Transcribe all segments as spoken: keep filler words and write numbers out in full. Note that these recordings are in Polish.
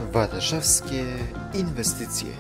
Warszawskie inwestycje.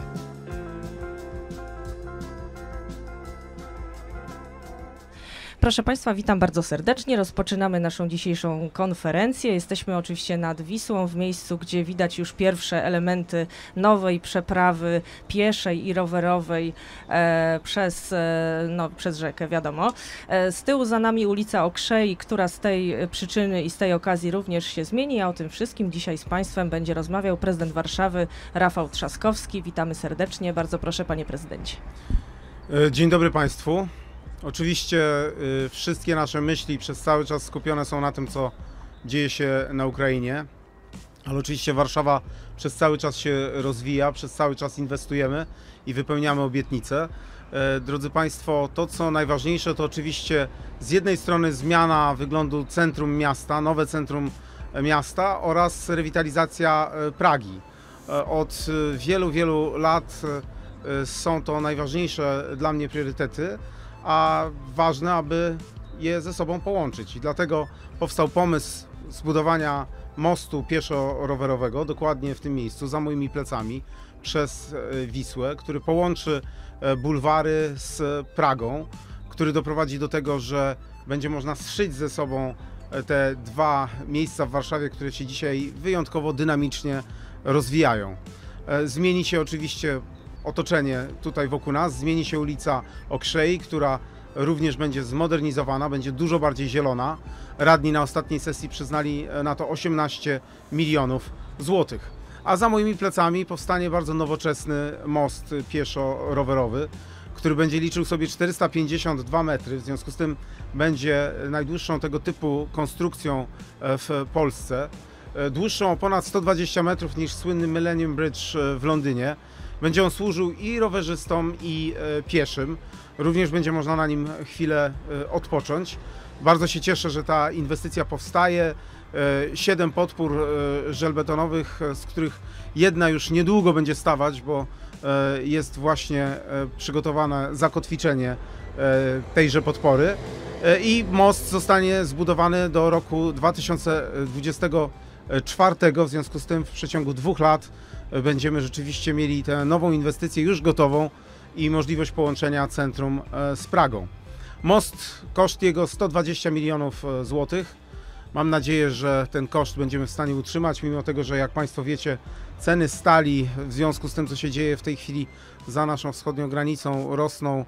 Proszę Państwa, witam bardzo serdecznie. Rozpoczynamy naszą dzisiejszą konferencję. Jesteśmy oczywiście nad Wisłą, w miejscu, gdzie widać już pierwsze elementy nowej przeprawy pieszej i rowerowej e, przez, e, no, przez rzekę, wiadomo. E, z tyłu za nami ulica Okrzei, która z tej przyczyny i z tej okazji również się zmieni, a o tym wszystkim dzisiaj z Państwem będzie rozmawiał prezydent Warszawy Rafał Trzaskowski. Witamy serdecznie. Bardzo proszę, panie prezydencie. Dzień dobry Państwu. Oczywiście y, wszystkie nasze myśli przez cały czas skupione są na tym, co dzieje się na Ukrainie, ale oczywiście Warszawa przez cały czas się rozwija, przez cały czas inwestujemy i wypełniamy obietnice. E, drodzy Państwo, to co najważniejsze to oczywiście z jednej strony zmiana wyglądu centrum miasta, nowe centrum miasta oraz rewitalizacja Pragi. E, od wielu, wielu lat e, są to najważniejsze dla mnie priorytety, a ważne, aby je ze sobą połączyć. I dlatego powstał pomysł zbudowania mostu pieszo-rowerowego, dokładnie w tym miejscu, za moimi plecami, przez Wisłę, który połączy bulwary z Pragą, który doprowadzi do tego, że będzie można zszyć ze sobą te dwa miejsca w Warszawie, które się dzisiaj wyjątkowo dynamicznie rozwijają. Zmieni się oczywiście otoczenie tutaj wokół nas, zmieni się ulica Okrzei, która również będzie zmodernizowana, będzie dużo bardziej zielona. Radni na ostatniej sesji przyznali na to osiemnaście milionów złotych. A za moimi plecami powstanie bardzo nowoczesny most pieszo-rowerowy, który będzie liczył sobie czterysta pięćdziesiąt dwa metry, w związku z tym będzie najdłuższą tego typu konstrukcją w Polsce. Dłuższą o ponad sto dwadzieścia metrów niż słynny Millennium Bridge w Londynie. Będzie on służył i rowerzystom, i pieszym. Również będzie można na nim chwilę odpocząć. Bardzo się cieszę, że ta inwestycja powstaje. Siedem podpór żelbetonowych, z których jedna już niedługo będzie stawać, bo jest właśnie przygotowane zakotwiczenie tejże podpory. I most zostanie zbudowany do roku dwa tysiące dwudziestego czwartego. W związku z tym w przeciągu dwóch lat będziemy rzeczywiście mieli tę nową inwestycję już gotową i możliwość połączenia centrum z Pragą. Most, koszt jego sto dwadzieścia milionów złotych. Mam nadzieję, że ten koszt będziemy w stanie utrzymać, mimo tego, że jak Państwo wiecie, ceny stali w związku z tym, co się dzieje w tej chwili za naszą wschodnią granicą, rosną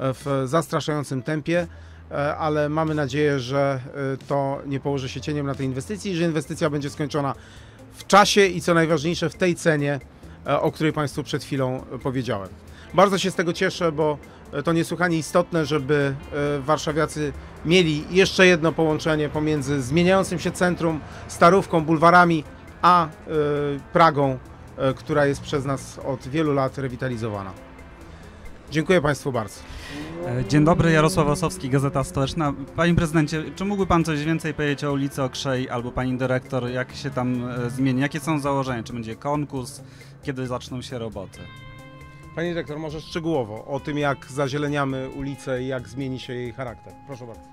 w zastraszającym tempie, ale mamy nadzieję, że to nie położy się cieniem na tej inwestycji, że inwestycja będzie skończona w czasie i co najważniejsze w tej cenie, o której Państwu przed chwilą powiedziałem. Bardzo się z tego cieszę, bo to niesłychanie istotne, żeby warszawiacy mieli jeszcze jedno połączenie pomiędzy zmieniającym się centrum, Starówką, bulwarami, a Pragą, która jest przez nas od wielu lat rewitalizowana. Dziękuję Państwu bardzo. Dzień dobry, Jarosław Osowski, Gazeta Stołeczna. Panie prezydencie, czy mógłby Pan coś więcej powiedzieć o ulicy Okrzei albo Pani dyrektor, jak się tam zmieni, jakie są założenia, czy będzie konkurs, kiedy zaczną się roboty? Pani dyrektor, może szczegółowo o tym, jak zazieleniamy ulicę i jak zmieni się jej charakter. Proszę bardzo.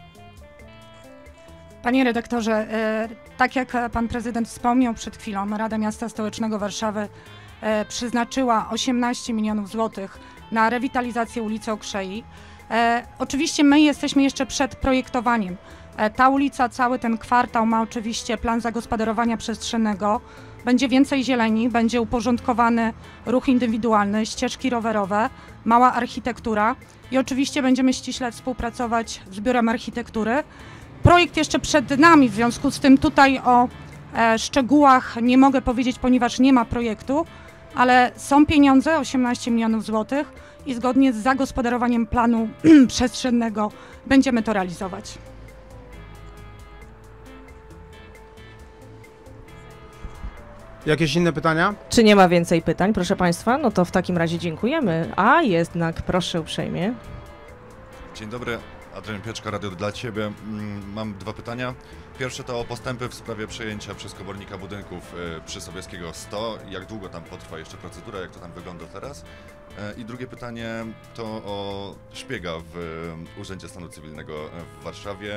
Panie redaktorze, tak jak Pan prezydent wspomniał przed chwilą, Rada Miasta Stołecznego Warszawy przeznaczyła osiemnaście milionów złotych na rewitalizację ulicy Okrzei. E, oczywiście my jesteśmy jeszcze przed projektowaniem. E, ta ulica, cały ten kwartał ma oczywiście plan zagospodarowania przestrzennego. Będzie więcej zieleni, będzie uporządkowany ruch indywidualny, ścieżki rowerowe, mała architektura i oczywiście będziemy ściśle współpracować z Biurem Architektury. Projekt jeszcze przed nami, w związku z tym tutaj o e, szczegółach nie mogę powiedzieć, ponieważ nie ma projektu, ale są pieniądze, osiemnaście milionów złotych i zgodnie z zagospodarowaniem planu przestrzennego będziemy to realizować. Jakieś inne pytania? Czy nie ma więcej pytań, proszę Państwa? No to w takim razie dziękujemy. A jednak, proszę uprzejmie. Dzień dobry, Adrian Pieczka, Radio dla Ciebie. Mam dwa pytania. Pierwsze to o postępy w sprawie przejęcia przez komornika budynków przy Sobieskiego sto. Jak długo tam potrwa jeszcze procedura, jak to tam wygląda teraz? I drugie pytanie to o szpiega w Urzędzie Stanu Cywilnego w Warszawie.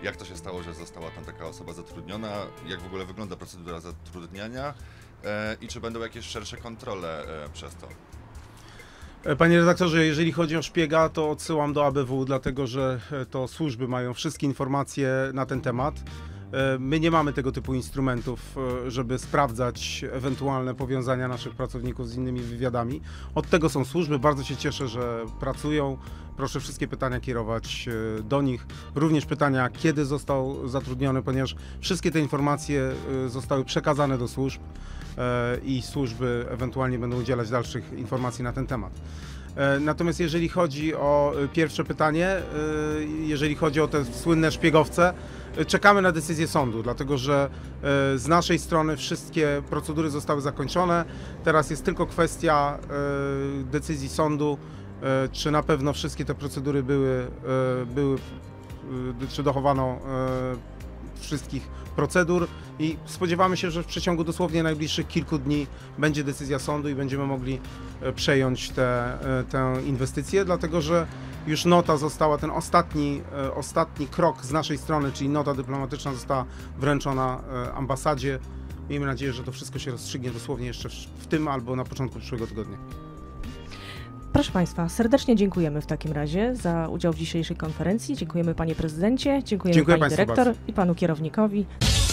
Jak to się stało, że została tam taka osoba zatrudniona? Jak w ogóle wygląda procedura zatrudniania? E, I czy będą jakieś szersze kontrole e, przez to? Panie redaktorze, jeżeli chodzi o szpiega, to odsyłam do A B W, dlatego że to służby mają wszystkie informacje na ten temat. My nie mamy tego typu instrumentów, żeby sprawdzać ewentualne powiązania naszych pracowników z innymi wywiadami. Od tego są służby, bardzo się cieszę, że pracują. Proszę wszystkie pytania kierować do nich. Również pytania, kiedy został zatrudniony, ponieważ wszystkie te informacje zostały przekazane do służb i służby ewentualnie będą udzielać dalszych informacji na ten temat. Natomiast jeżeli chodzi o pierwsze pytanie, jeżeli chodzi o te słynne szpiegowce, czekamy na decyzję sądu, dlatego że z naszej strony wszystkie procedury zostały zakończone. Teraz jest tylko kwestia decyzji sądu, czy na pewno wszystkie te procedury były, były czy dochowano wszystkich procedur i spodziewamy się, że w przeciągu dosłownie najbliższych kilku dni będzie decyzja sądu i będziemy mogli przejąć tę tę inwestycję, dlatego że już nota została, ten ostatni, ostatni krok z naszej strony, czyli nota dyplomatyczna została wręczona ambasadzie. Miejmy nadzieję, że to wszystko się rozstrzygnie dosłownie jeszcze w tym albo na początku przyszłego tygodnia. Proszę Państwa, serdecznie dziękujemy w takim razie za udział w dzisiejszej konferencji. Dziękujemy Panie Prezydencie, dziękujemy Dziękuję Pani Państwu Dyrektor bardzo. i Panu Kierownikowi.